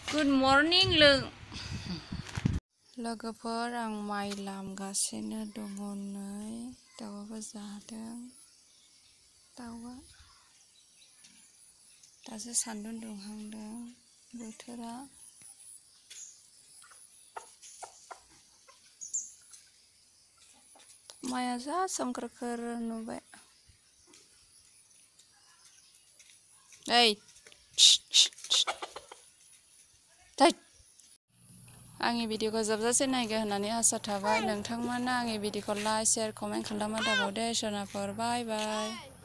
Good morning लोगोफोर आं माइ लामगासिनो दङ नै दाउआबो जादों दाउआ दासो सान्दुं दुंहांदों बोथोरा माइआ जा सोमखोर नुबाय ओइ आंनि भिडिअखौ जोबजासे नायगोन होननानै आसा थाबाय नोंथांमोना आंनि भिडिअखौ लाइक शेयार कमेन्ट खालामना दाबावदे सोनाफोर बाय बाय।